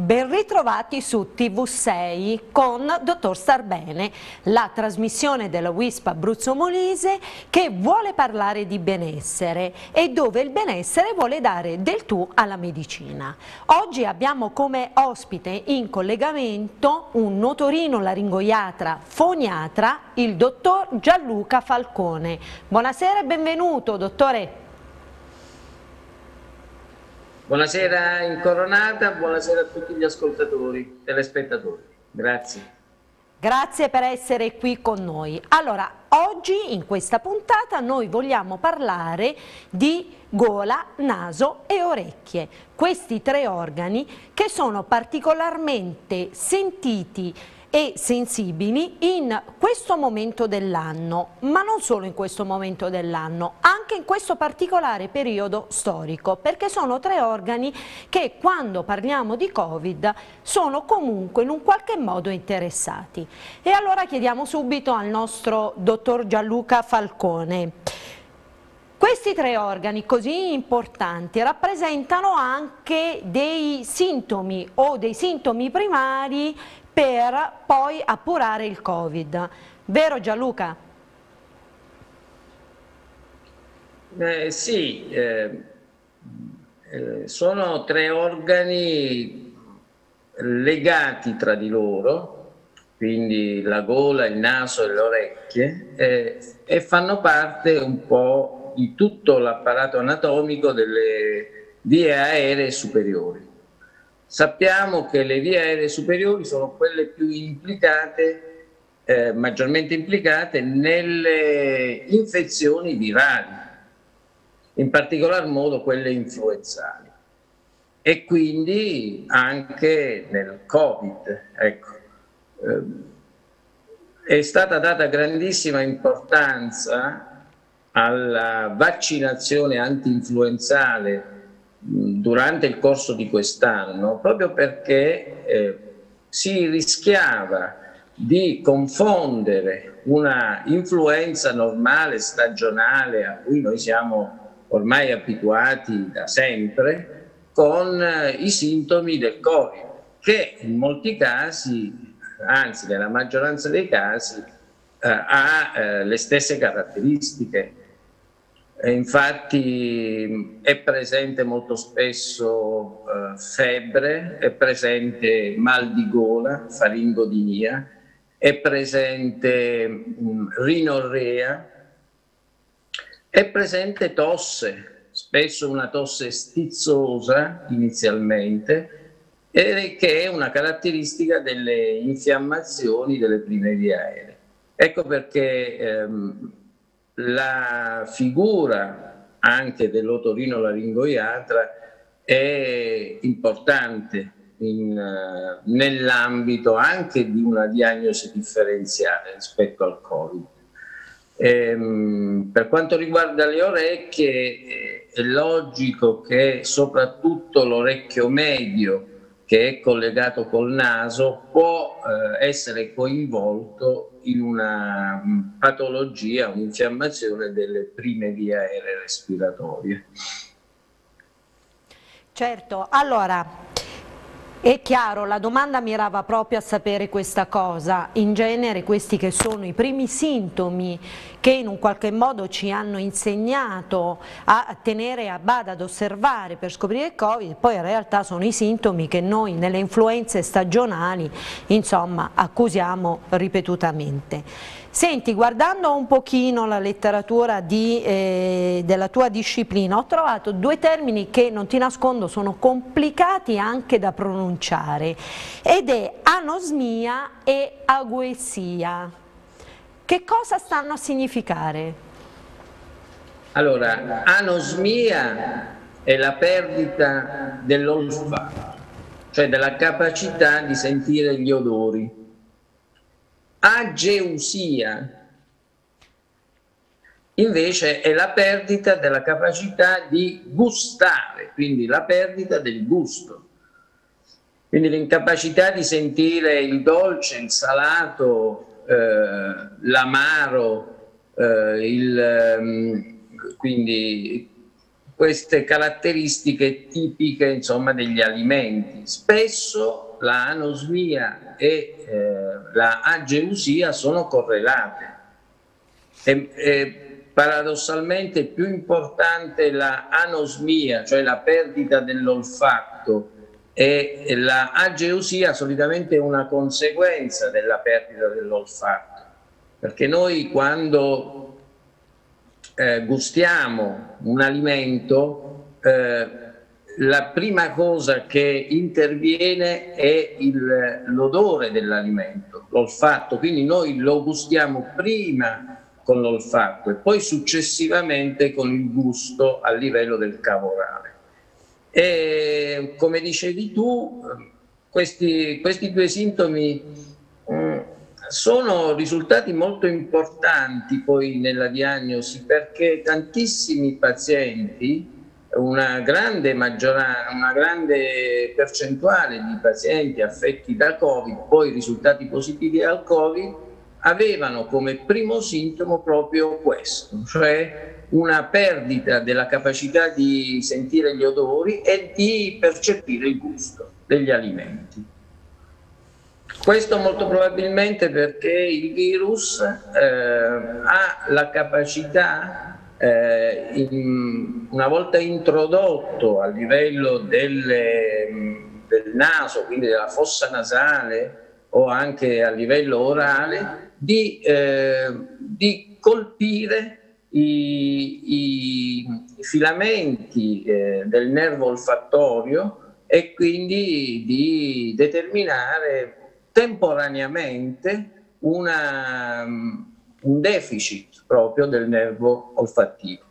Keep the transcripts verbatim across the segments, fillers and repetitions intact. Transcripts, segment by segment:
ben ritrovati su T V sei con Dottor Starbene, la trasmissione della W I S P Abruzzo Molise che vuole parlare di benessere e dove il benessere vuole dare del tu alla medicina. Oggi abbiamo come ospite in collegamento un otorino-laringoiatra foniatra, il dottor Gianluca Falcone. Buonasera e benvenuto, dottore. Buonasera Incoronata, buonasera a tutti gli ascoltatori, telespettatori, grazie. Grazie per essere qui con noi. Allora, oggi in questa puntata noi vogliamo parlare di gola, naso e orecchie, questi tre organi che sono particolarmente sentiti e sensibili in questo momento dell'anno, ma non solo in questo momento dell'anno, anche in questo particolare periodo storico, perché sono tre organi che quando parliamo di Covid sono comunque in un qualche modo interessati. E allora chiediamo subito al nostro dottor Gianluca Falcone. Questi tre organi così importanti rappresentano anche dei sintomi o dei sintomi primari per poi appurare il Covid. Vero Gianluca? Eh, sì, eh, eh, sono tre organi legati tra di loro, quindi la gola, il naso e le orecchie, eh, e fanno parte un po' di tutto l'apparato anatomico delle vie aeree superiori. Sappiamo che le vie aeree superiori sono quelle più implicate, eh, maggiormente implicate nelle infezioni virali, in particolar modo quelle influenzali, e quindi anche nel Covid. Ecco. Eh, è stata data grandissima importanza alla vaccinazione anti-influenzale durante il corso di quest'anno, proprio perché eh, si rischiava di confondere una influenza normale, stagionale, a cui noi siamo ormai abituati da sempre, con eh, i sintomi del Covid, che in molti casi, anzi nella maggioranza dei casi, eh, ha eh, le stesse caratteristiche. E infatti è presente molto spesso eh, febbre, è presente mal di gola, faringodinia, è presente mh, rinorrea, è presente tosse, spesso una tosse stizzosa inizialmente, e che è una caratteristica delle infiammazioni delle prime vie aeree. Ecco perché ehm, la figura anche dell'otorino-laringoiatra è importante in, uh, nell'ambito anche di una diagnosi differenziale rispetto al Covid. Ehm, per quanto riguarda le orecchie, eh, è logico che soprattutto l'orecchio medio, che è collegato col naso, può eh, essere coinvolto in una um, patologia, un'infiammazione delle prime vie aeree respiratorie. Certo, allora è chiaro, la domanda mirava proprio a sapere questa cosa. In genere questi che sono i primi sintomi che in un qualche modo ci hanno insegnato a tenere a bada, ad osservare per scoprire il Covid, poi in realtà sono i sintomi che noi nelle influenze stagionali insomma accusiamo ripetutamente. Senti, guardando un pochino la letteratura di, eh, della tua disciplina, ho trovato due termini che, non ti nascondo, sono complicati anche da pronunciare, ed è anosmia e aguesia. Che cosa stanno a significare? Allora, anosmia è la perdita dell'olfatto, cioè della capacità di sentire gli odori. Ageusia invece è la perdita della capacità di gustare, quindi la perdita del gusto. Quindi l'incapacità di sentire il dolce, il salato, eh, l'amaro, eh, il, ehm, quindi queste caratteristiche tipiche, insomma, degli alimenti. Spesso la anosmia e eh, la ageusia sono correlate. E, e paradossalmente è più importante la anosmia, cioè la perdita dell'olfatto, e la ageusia solitamente è una conseguenza della perdita dell'olfatto, perché noi quando eh, gustiamo un alimento, eh, la prima cosa che interviene è l'odore dell'alimento, l'olfatto, quindi noi lo gustiamo prima con l'olfatto e poi successivamente con il gusto a livello del cavo orale. E come dicevi tu, questi, questi due sintomi mh, sono risultati molto importanti poi nella diagnosi, perché tantissimi pazienti, una grande maggioranza, una grande percentuale di pazienti affetti da Covid, poi risultati positivi al Covid, avevano come primo sintomo proprio questo, cioè una perdita della capacità di sentire gli odori e di percepire il gusto degli alimenti. Questo molto probabilmente perché il virus eh, ha la capacità, eh, in, una volta introdotto a livello delle, del naso, quindi della fossa nasale o anche a livello orale, di, eh, di colpire i, i, i filamenti eh, del nervo olfattorio e quindi di determinare temporaneamente una, un deficit proprio del nervo olfattivo.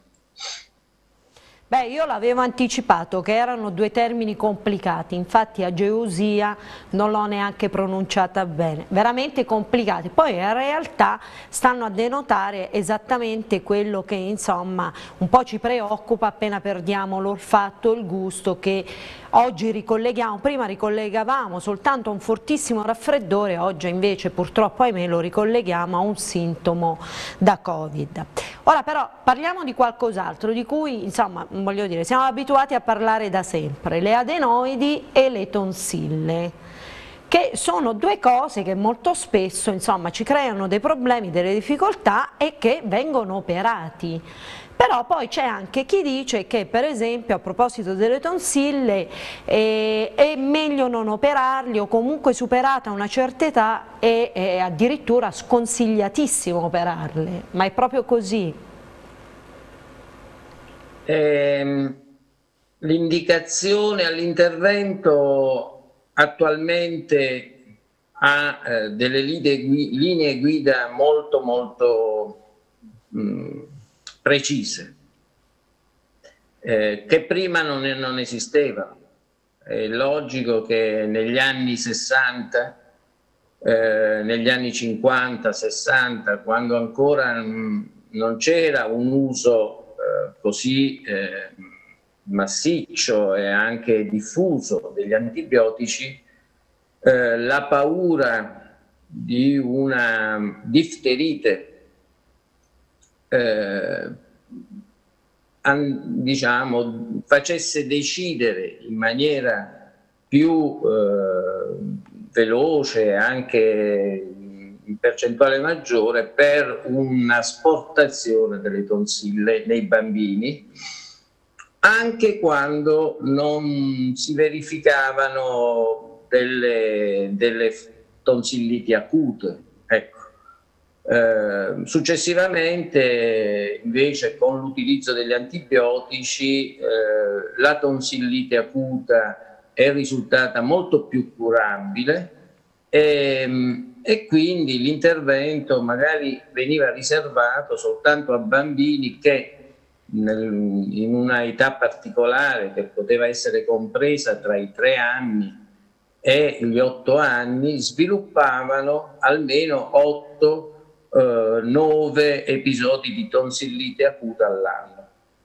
Beh, io l'avevo anticipato che erano due termini complicati, infatti ageusia non l'ho neanche pronunciata bene, veramente complicati, poi in realtà stanno a denotare esattamente quello che insomma un po' ci preoccupa appena perdiamo l'olfatto, il gusto, che oggi ricolleghiamo, prima ricollegavamo soltanto a un fortissimo raffreddore, oggi invece purtroppo ahimè lo ricolleghiamo a un sintomo da Covid. Ora però parliamo di qualcos'altro di cui insomma voglio dire siamo abituati a parlare da sempre, le adenoidi e le tonsille, che sono due cose che molto spesso insomma ci creano dei problemi, delle difficoltà e che vengono operati. Però poi c'è anche chi dice che per esempio a proposito delle tonsille eh, è meglio non operarli o comunque superata una certa età è, è addirittura sconsigliatissimo operarle, ma è proprio così? Eh, l'indicazione all'intervento attualmente ha eh, delle linee guida molto molto mh, precise, eh, che prima non, non esistevano. È logico che negli anni sessanta, eh, negli anni cinquanta, sessanta, quando ancora mh, non c'era un uso eh, così eh, massiccio e anche diffuso degli antibiotici, eh, la paura di una difterite Eh, an, diciamo, facesse decidere in maniera più eh, veloce, anche in percentuale maggiore, per una sportazione delle tonsille nei bambini, anche quando non si verificavano delle, delle tonsilliti acute. Ecco. Eh, successivamente invece con l'utilizzo degli antibiotici eh, la tonsillite acuta è risultata molto più curabile e, e quindi l'intervento magari veniva riservato soltanto a bambini che nel, in una età particolare che poteva essere compresa tra i tre anni e gli otto anni sviluppavano almeno otto nove episodi di tonsillite acuta all'anno.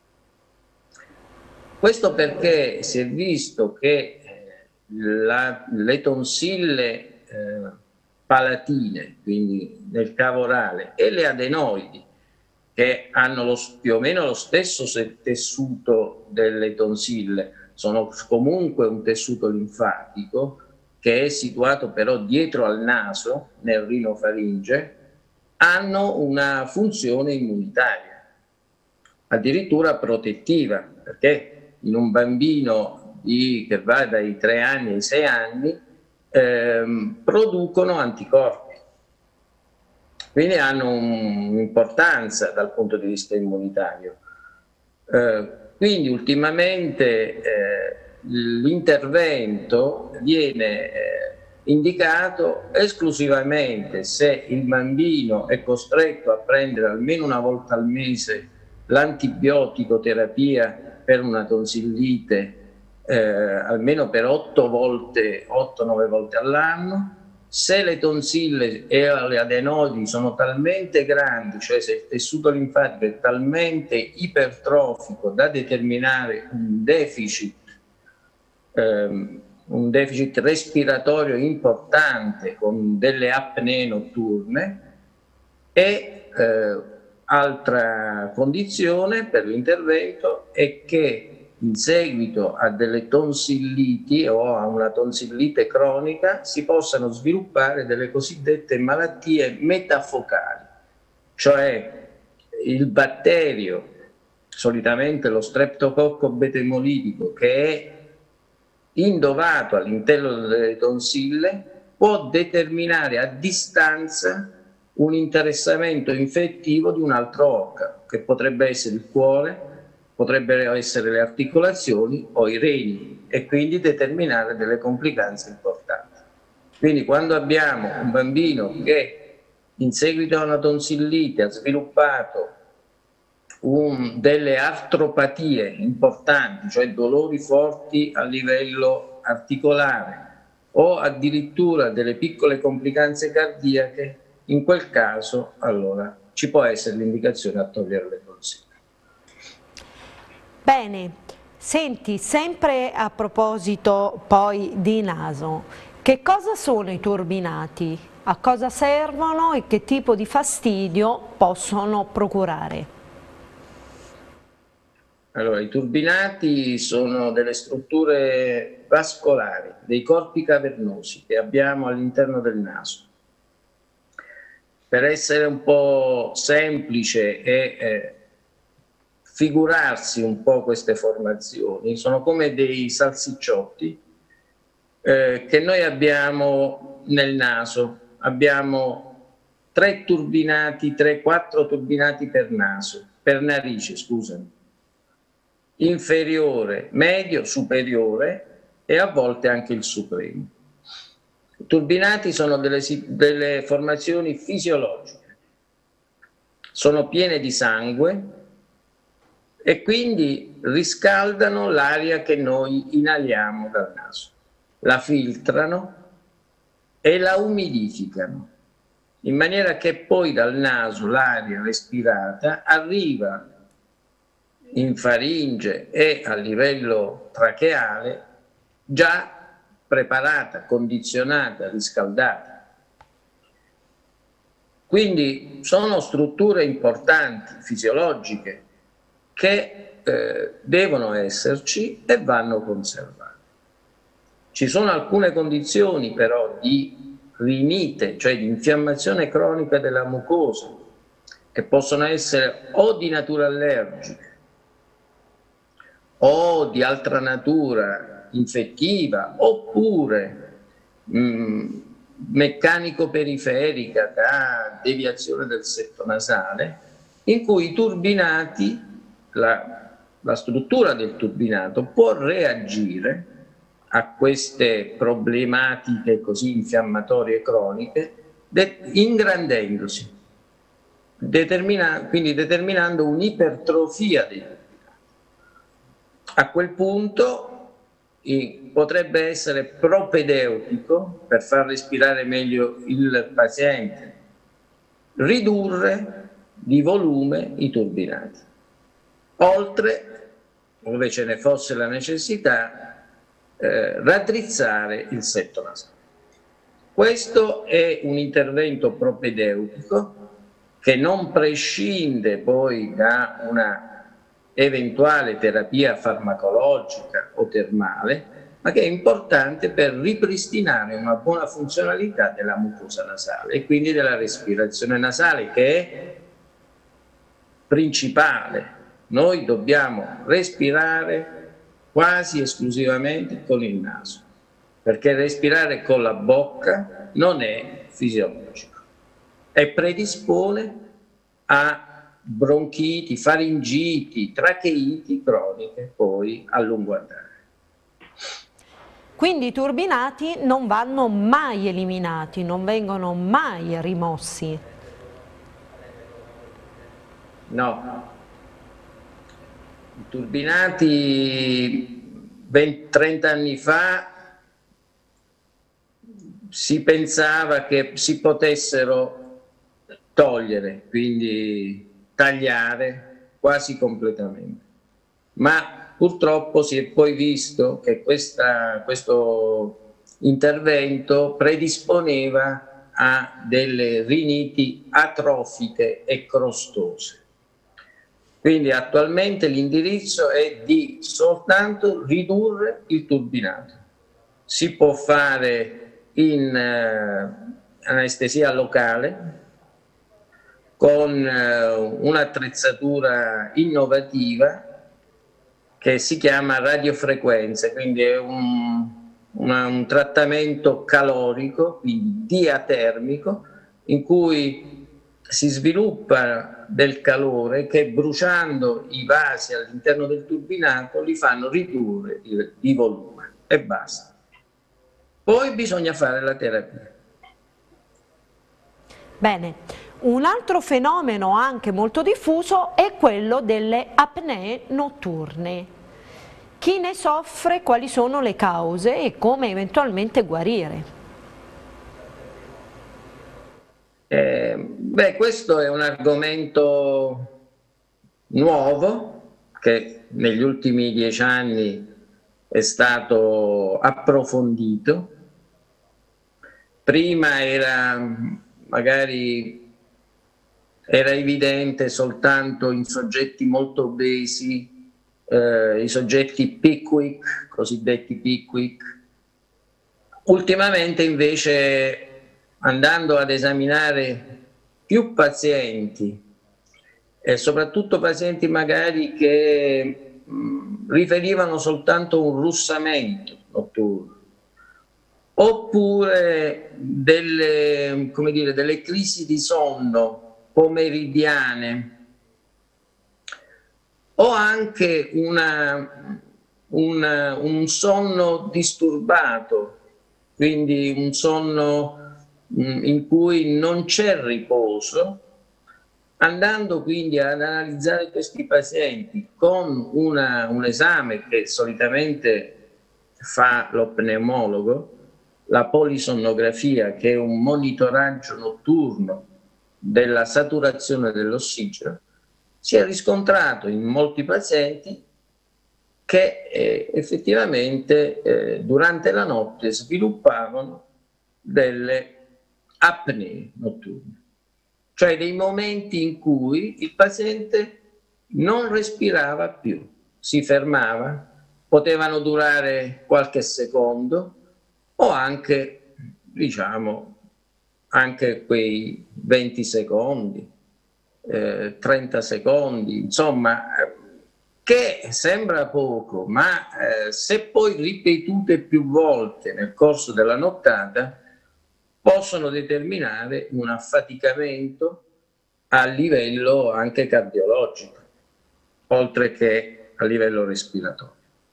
Questo perché si è visto che la, le tonsille eh, palatine, quindi nel cavo orale, e le adenoidi che hanno lo, più o meno lo stesso tessuto delle tonsille, sono comunque un tessuto linfatico che è situato però dietro al naso, nel rinofaringe, hanno una funzione immunitaria, addirittura protettiva, perché in un bambino di, che va dai tre anni ai sei anni ehm, producono anticorpi. Quindi hanno un'importanza dal punto di vista immunitario. Eh, quindi ultimamente eh, l'intervento viene eh, indicato esclusivamente se il bambino è costretto a prendere almeno una volta al mese l'antibiotico terapia per una tonsillite, eh, almeno per otto volte, otto nove volte all'anno. Se le tonsille e le adenoidi sono talmente grandi, cioè se il tessuto linfatico è talmente ipertrofico da determinare un deficit, ehm, un deficit respiratorio importante con delle apnee notturne, e eh, altra condizione per l'intervento è che in seguito a delle tonsilliti o a una tonsillite cronica si possano sviluppare delle cosiddette malattie metafocali, cioè il batterio, solitamente lo streptococco beta-emolitico, che è indovato all'interno delle tonsille, può determinare a distanza un interessamento infettivo di un altro organo, che potrebbe essere il cuore, potrebbero essere le articolazioni o i reni, e quindi determinare delle complicanze importanti. Quindi quando abbiamo un bambino che in seguito a una tonsillite ha sviluppato un, delle artropatie importanti, cioè dolori forti a livello articolare, o addirittura delle piccole complicanze cardiache, in quel caso allora ci può essere l'indicazione a togliere le tonsille. Bene, senti, sempre a proposito poi di naso, che cosa sono i turbinati? A cosa servono e che tipo di fastidio possono procurare? Allora, i turbinati sono delle strutture vascolari, dei corpi cavernosi che abbiamo all'interno del naso. Per essere un po' semplice e eh, figurarsi un po' queste formazioni, sono come dei salsicciotti eh, che noi abbiamo nel naso. Abbiamo tre turbinati, tre, quattro turbinati per naso, per narice, scusami. Inferiore, medio, superiore e a volte anche il supremo. I turbinati sono delle, delle formazioni fisiologiche, sono piene di sangue e quindi riscaldano l'aria che noi inaliamo dal naso, la filtrano e la umidificano, in maniera che poi dal naso l'aria respirata arriva in faringe e a livello tracheale già preparata, condizionata, riscaldata. Quindi sono strutture importanti, fisiologiche, che eh, devono esserci e vanno conservate. Ci sono alcune condizioni però di rinite, cioè di infiammazione cronica della mucosa, che possono essere o di natura allergica o di altra natura infettiva, oppure mh, meccanico-periferica da deviazione del setto nasale, in cui i turbinati, la, la struttura del turbinato può reagire a queste problematiche così infiammatorie croniche, de- ingrandendosi, determina- quindi determinando un'ipertrofia dei turbinati. A quel punto eh, potrebbe essere propedeutico, per far respirare meglio il paziente, ridurre di volume i turbinati, oltre, ove ce ne fosse la necessità, eh, raddrizzare il setto nasale. Questo è un intervento propedeutico che non prescinde poi da una eventuale terapia farmacologica o termale, ma che è importante per ripristinare una buona funzionalità della mucosa nasale e quindi della respirazione nasale, che è principale. Noi dobbiamo respirare quasi esclusivamente con il naso, perché respirare con la bocca non è fisiologico e predispone a bronchiti, faringiti, tracheiti croniche poi a lungo andare. Quindi i turbinati non vanno mai eliminati, non vengono mai rimossi? No. I turbinati venti trenta anni fa si pensava che si potessero togliere, quindi tagliare quasi completamente, ma purtroppo si è poi visto che questa, questo intervento predisponeva a delle riniti atrofiche e crostose. Quindi attualmente l'indirizzo è di soltanto ridurre il turbinato. Si può fare in eh, anestesia locale con eh, un'attrezzatura innovativa che si chiama radiofrequenza, quindi è un, una, un trattamento calorico, quindi diatermico, in cui si sviluppa del calore che, bruciando i vasi all'interno del turbinato, li fanno ridurre di, di volume e basta. Poi bisogna fare la terapia. Bene, un altro fenomeno anche molto diffuso è quello delle apnee notturne. Chi ne soffre, quali sono le cause e come eventualmente guarire? Eh, beh, questo è un argomento nuovo che negli ultimi dieci anni è stato approfondito. Prima era magari era evidente soltanto in soggetti molto obesi, eh, i soggetti Pickwick, cosiddetti Pickwick. Ultimamente invece, andando ad esaminare più pazienti, e soprattutto pazienti magari che mh, riferivano soltanto un russamento notturno, oppure delle, come dire, delle crisi di sonno pomeridiane, o anche una, una, un sonno disturbato, quindi un sonno mh, in cui non c'è riposo. Andando quindi ad analizzare questi pazienti con una, un esame che solitamente fa lo pneumologo, la polisonnografia, che è un monitoraggio notturno della saturazione dell'ossigeno, si è riscontrato in molti pazienti che eh, effettivamente eh, durante la notte sviluppavano delle apnee notturne, cioè dei momenti in cui il paziente non respirava più, si fermava, potevano durare qualche secondo o anche, diciamo, anche quei venti secondi, eh, trenta secondi, insomma, che sembra poco, ma eh, se poi ripetute più volte nel corso della nottata, possono determinare un affaticamento a livello anche cardiologico, oltre che a livello respiratorio.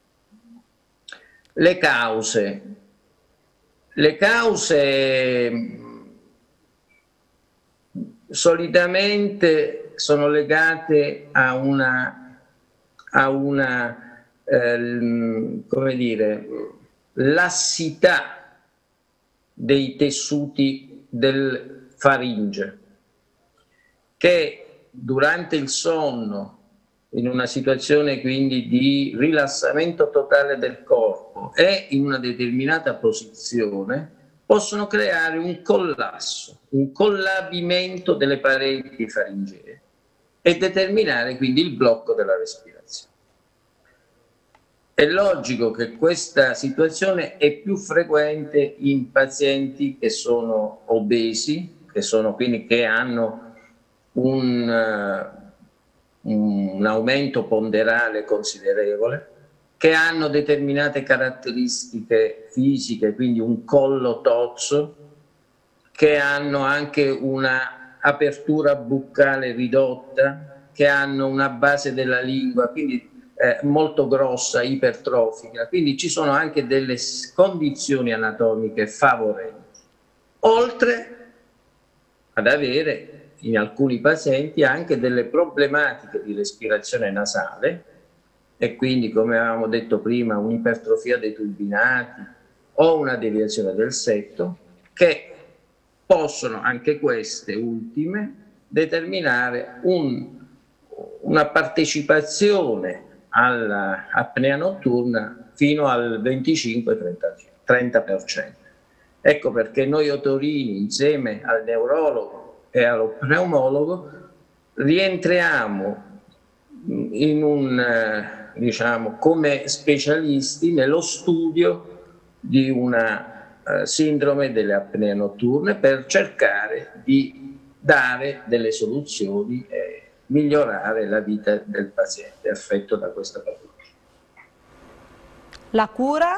Le cause. Le cause solitamente sono legate a una, a una eh, come dire, lassità dei tessuti del faringe, che durante il sonno, in una situazione quindi di rilassamento totale del corpo e in una determinata posizione, possono creare un collasso, un collabimento delle pareti faringee e determinare quindi il blocco della respirazione. È logico che questa situazione è più frequente in pazienti che sono obesi, che sono quindi che hanno un, uh, un aumento ponderale considerevole, che hanno determinate caratteristiche fisiche, quindi un collo tozzo, che hanno anche una apertura buccale ridotta, che hanno una base della lingua, quindi Eh, molto grossa, ipertrofica, quindi ci sono anche delle condizioni anatomiche favorenti, oltre ad avere in alcuni pazienti anche delle problematiche di respirazione nasale e quindi, come avevamo detto prima, un'ipertrofia dei turbinati o una deviazione del setto, che possono anche queste ultime determinare un, una partecipazione all'apnea notturna fino al venticinque trenta per cento. Ecco perché noi otorini, insieme al neurologo e allo pneumologo, rientriamo in un, diciamo, come specialisti nello studio di una uh, sindrome delle apnee notturne per cercare di dare delle soluzioni e migliorare la vita del paziente affetto da questa patologia. La cura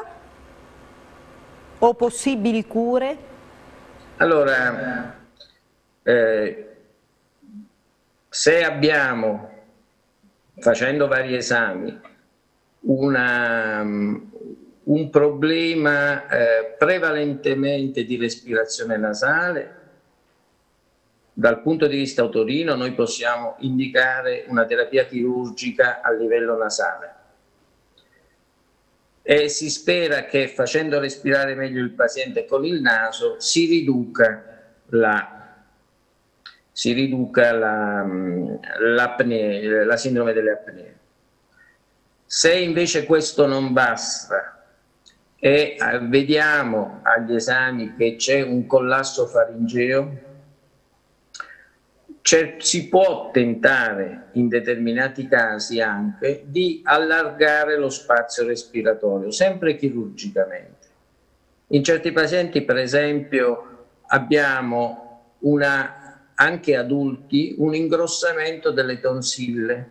o possibili cure? Allora, eh, se abbiamo, facendo vari esami, una, un problema eh, prevalentemente di respirazione nasale, dal punto di vista otorino noi possiamo indicare una terapia chirurgica a livello nasale e si spera che facendo respirare meglio il paziente con il naso si riduca la, si riduca la, l'apnea, la sindrome delle apnee. Se invece questo non basta e vediamo agli esami che c'è un collasso faringeo, C'è, si può tentare in determinati casi anche di allargare lo spazio respiratorio, sempre chirurgicamente. In certi pazienti, per esempio, abbiamo una, anche adulti, un ingrossamento delle tonsille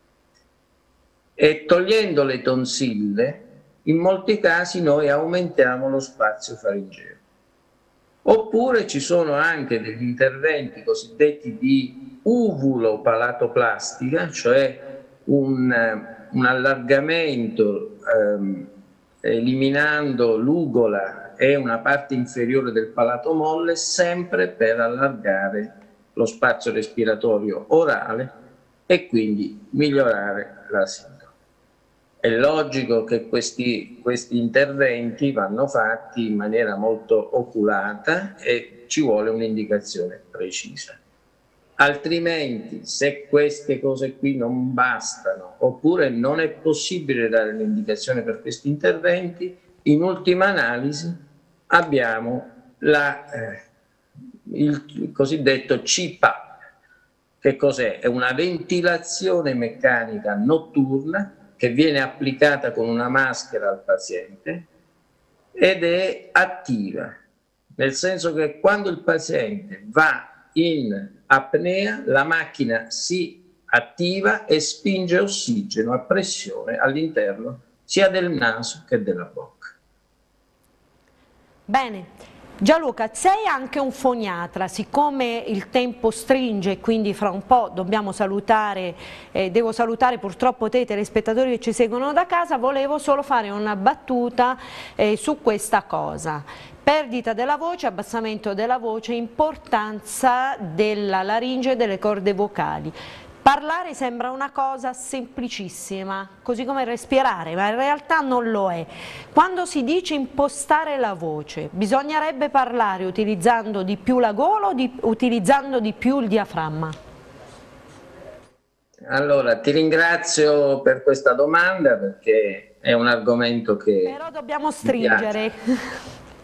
e togliendo le tonsille, in molti casi noi aumentiamo lo spazio faringeo. Oppure ci sono anche degli interventi cosiddetti di uvulopalatoplastica, cioè un, un allargamento ehm, eliminando l'ugola e una parte inferiore del palato molle, sempre per allargare lo spazio respiratorio orale e quindi migliorare la sindrome. È logico che questi, questi interventi vanno fatti in maniera molto oculata e ci vuole un'indicazione precisa. Altrimenti, se queste cose qui non bastano, oppure non è possibile dare l'indicazione per questi interventi, in ultima analisi abbiamo la, eh, il cosiddetto C PAP. Che cos'è? È una ventilazione meccanica notturna che viene applicata con una maschera al paziente ed è attiva, nel senso che quando il paziente va in apnea, la macchina si attiva e spinge ossigeno a pressione all'interno sia del naso che della bocca. Bene. Gianluca, sei anche un foniatra, siccome il tempo stringe, quindi fra un po' dobbiamo salutare, eh, devo salutare purtroppo te, telespettatori che ci seguono da casa, volevo solo fare una battuta eh, su questa cosa. Perdita della voce, abbassamento della voce, importanza della laringe e delle corde vocali. Parlare sembra una cosa semplicissima, così come respirare, ma in realtà non lo è. Quando si dice impostare la voce, bisognerebbe parlare utilizzando di più la gola o di, utilizzando di più il diaframma? Allora, ti ringrazio per questa domanda perché è un argomento che... Però dobbiamo stringere.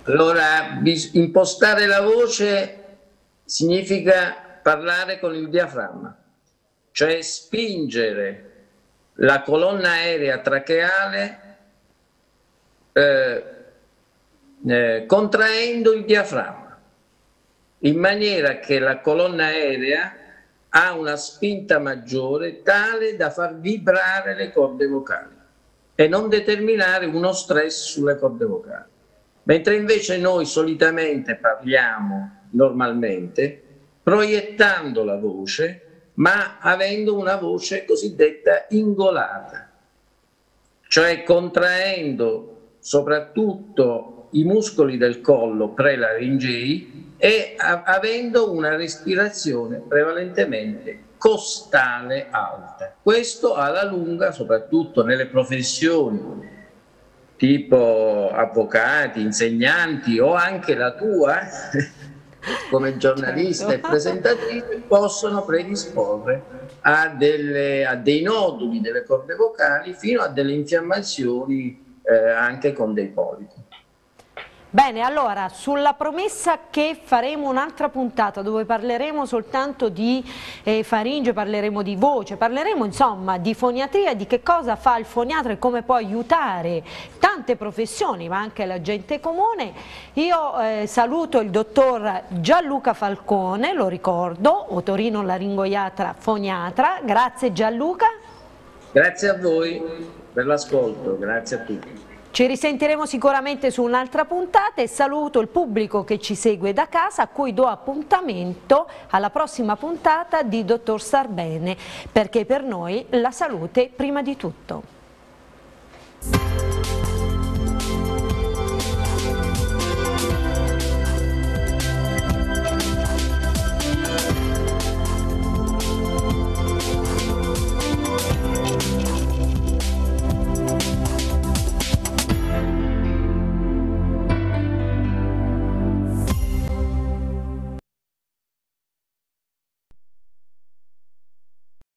Allora, impostare la voce significa parlare con il diaframma, cioè spingere la colonna aerea tracheale eh, eh, contraendo il diaframma, in maniera che la colonna aerea ha una spinta maggiore tale da far vibrare le corde vocali e non determinare uno stress sulle corde vocali. Mentre invece noi solitamente parliamo normalmente proiettando la voce, ma avendo una voce cosiddetta ingolata, cioè contraendo soprattutto i muscoli del collo prelaringei e avendo una respirazione prevalentemente costale alta. Questo alla lunga, soprattutto nelle professioni tipo avvocati, insegnanti o anche la tua come giornalista certo. e presentatrice, possono predisporre a, delle, a dei noduli delle corde vocali fino a delle infiammazioni eh, anche con dei polipi. Bene, allora, sulla promessa che faremo un'altra puntata dove parleremo soltanto di eh, faringe, parleremo di voce, parleremo insomma di foniatria, di che cosa fa il foniatra e come può aiutare tante professioni, ma anche la gente comune. Io eh, saluto il dottor Gianluca Falcone, lo ricordo, otorinolaringoiatra foniatra. Grazie Gianluca. Grazie a voi per l'ascolto, grazie a tutti. Ci risentiremo sicuramente su un'altra puntata e saluto il pubblico che ci segue da casa, a cui do appuntamento alla prossima puntata di Dottor Star Bene, perché per noi la salute prima di tutto.